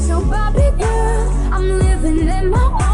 So Barbie girl, I'm living in my own